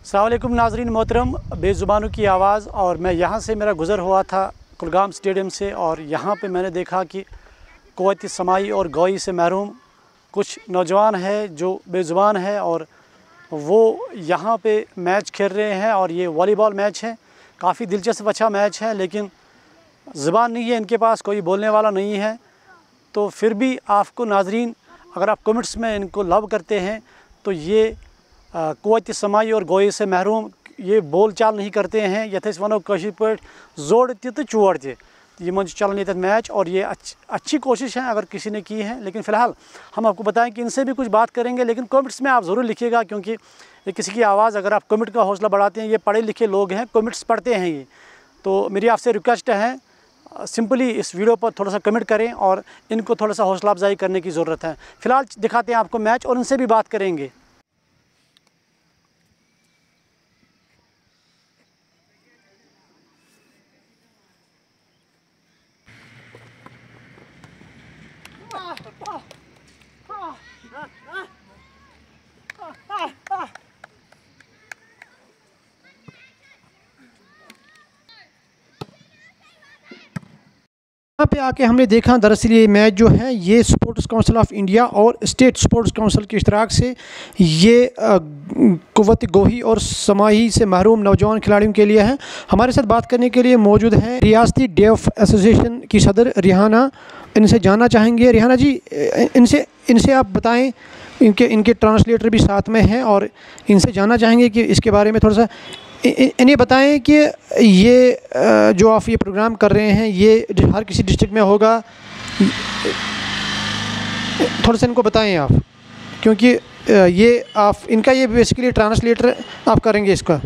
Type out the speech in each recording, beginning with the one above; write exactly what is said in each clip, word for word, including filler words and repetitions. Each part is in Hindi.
अस्सलाम वालेकुम नाज़रीन मोहतरम, बेज़ुबानों की आवाज़। और मैं यहाँ से मेरा गुज़र हुआ था कुलगाम स्टेडियम से, और यहाँ पे मैंने देखा कि क़ुव्वत समाई और गोई से महरूम कुछ नौजवान है जो बेज़ुबान है और वो यहाँ पे मैच खेल रहे हैं। और ये वॉलीबॉल मैच है, काफ़ी दिलचस्प अच्छा मैच है, लेकिन ज़ुबान नहीं है इनके पास, कोई बोलने वाला नहीं है। तो फिर भी आपको नाज़रीन, अगर आप कमेंट्स में इनको लव करते हैं तो ये क़ुव्वत समाई और गोई से महरूम ये बोल चाल नहीं करते हैं। यथस वनो कशिर पर जोड़ ते तो चोड़ ते ये चलन ये मैच, और ये अच्छ, अच्छी कोशिश है अगर किसी ने की है। लेकिन फ़िलहाल हम आपको बताएं कि इनसे भी कुछ बात करेंगे, लेकिन कमेंट्स में आप ज़रूर लिखिएगा, क्योंकि ये किसी की आवाज़, अगर आप कमेंट का हौसला बढ़ाते हैं, ये पढ़े लिखे लोग हैं, कमेंट्स पढ़ते हैं ये। तो मेरी आपसे रिक्वेस्ट है, सिंपली इस वीडियो पर थोड़ा सा कमेंट करें और इनको थोड़ा सा हौसला अफजाई करने की ज़रूरत है। फ़िलहाल दिखाते हैं आपको मैच और इनसे भी बात करेंगे। यहाँ पे आके हमने देखा, दरअसल ये मैच जो है ये स्पोर्ट्स काउंसिल ऑफ इंडिया और स्टेट स्पोर्ट्स काउंसिल के इश्तराक से ये क़ुव्वत गोही और समाही से महरूम नौजवान खिलाड़ियों के लिए है। हमारे साथ बात करने के लिए मौजूद हैं रियासती डेफ एसोसिएशन की सदर रिहाना। इनसे जानना चाहेंगे, रिहाना जी, इनसे इनसे आप बताएं, इनके इनके ट्रांसलेटर भी साथ में हैं, और इनसे जानना चाहेंगे कि इसके बारे में थोड़ा सा इन्हें बताएं कि ये जो आप ये प्रोग्राम कर रहे हैं ये हर किसी डिस्ट्रिक्ट में होगा। थोड़ा सा इनको बताएं आप, क्योंकि ये आप इनका ये बेसिकली ट्रांसलेटर आप करेंगे इसका।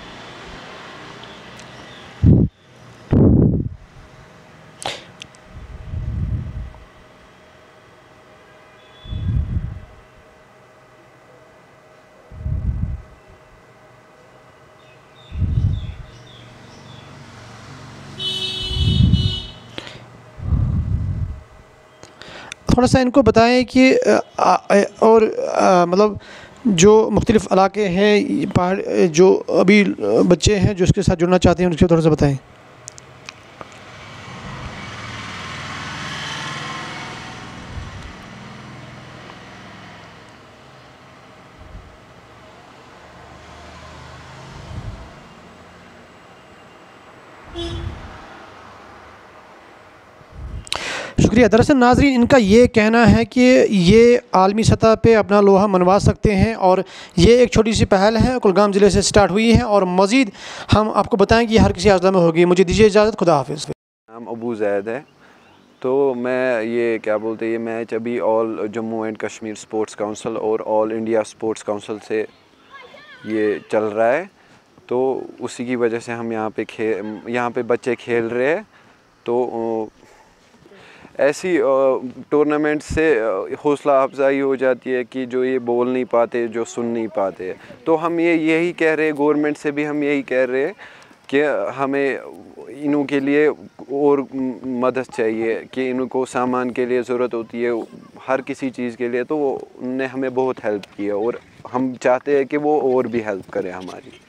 थोड़ा सा इनको बताएं कि आ, और आ, मतलब जो मुख्तलिफ़ इलाके हैं, पहाड़, जो अभी बच्चे हैं जो इसके साथ जुड़ना चाहते हैं, उनके थोड़ा सा बताएं। शुक्रिया। दरअसल नाज़रीन, इनका ये कहना है कि ये आलमी सतह पे अपना लोहा मनवा सकते हैं, और ये एक छोटी सी पहल है, कुलगाम ज़िले से स्टार्ट हुई है, और मज़ीद हम आपको बताएं कि हर किसी अज़ला में होगी। मुझे दीजिए इजाज़त, खुदा हाफ़िज़। नाम अबू ज़ैद है। तो मैं ये क्या बोलते हैं, ये मैच अभी all Jammu and Kashmir sports council और ऑल इंडिया स्पोर्ट्स काउंसिल से ये चल रहा है। तो उसी की वजह से हम यहाँ पे खे यहाँ पे बच्चे खेल रहे हैं। तो ऐसी टूर्नामेंट से हौसला अफजाई हो जाती है कि जो ये बोल नहीं पाते, जो सुन नहीं पाते। तो हम ये यही कह रहे हैं, गवर्नमेंट से भी हम यही कह रहे हैं कि हमें इनों के लिए और मदद चाहिए, कि इनको सामान के लिए ज़रूरत होती है, हर किसी चीज़ के लिए। तो उनने हमें बहुत हेल्प की है, और हम चाहते हैं कि वो और भी हेल्प करें हमारी।